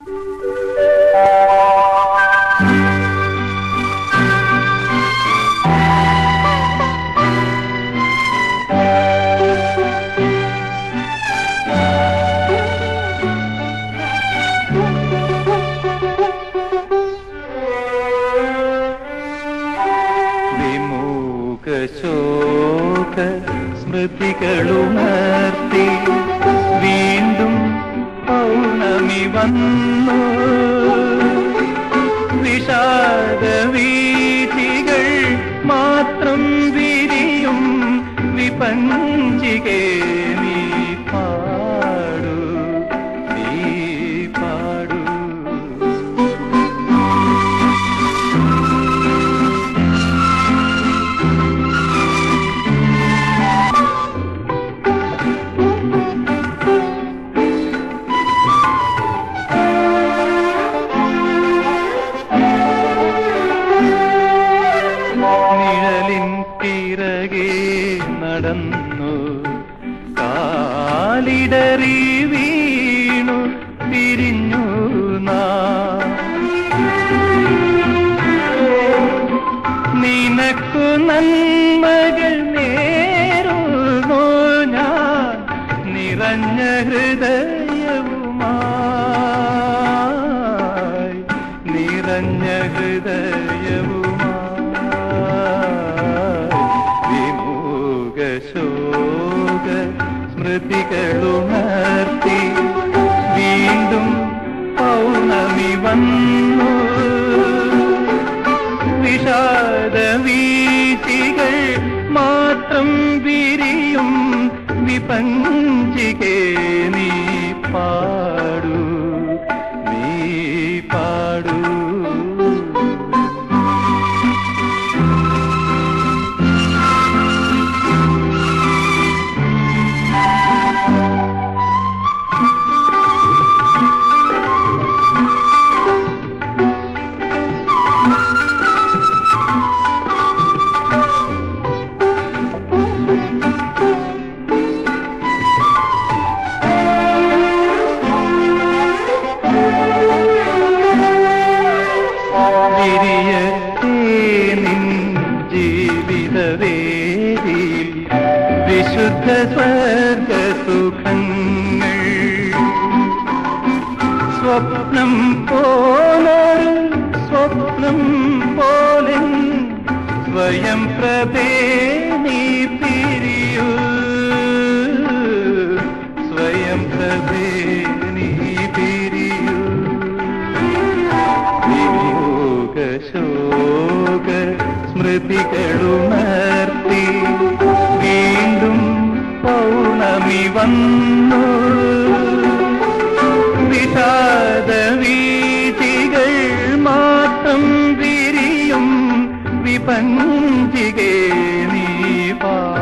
ശോക സ്മൃതികളുണർത്തി വീണ്ടും പൗർണമി വന്നു. വിഷാദ വീഥികൾ മാത്രം വിരിയും വിപഞ്ചികേ നീ പാടൂ, നീ പാടൂ. പിറകെ നടന്നു കാലിടറി വീണു പിരിഞ്ഞു നിനക്കു നന്മകൾ നേരുന്നു ഞാൻ നിറഞ്ഞ ഹൃദയവുമായി, നിറഞ്ഞ ഹൃദയവുമായി. ശോക സ്മൃതികളുണർത്തി വീണ്ടും പൗർണമി വന്നു. വിഷാദ വീഥികൾ മാത്രം വിരിയും വിപഞ്ചികേ നീ പാടൂ, നീ പാടൂ. ജീവിതവേദിയിൽ വിശുദ്ധ സ്വർഗസുഖങ്ങൾ സ്വപ്നം പോലൊരു സ്വപ്നം പോലെ സ്വയം പ്രഭേ നീ പിരിയൂ, സ്വയം പ്രഭേ നീ പിരിയൂ. ശോക സ്മൃതികളുണർത്തി വീണ്ടും പൗർണമി വന്നു. വിഷാദ വീഥികൾ മാത്രം വിരിയും വിപഞ്ചികേ നീ പാ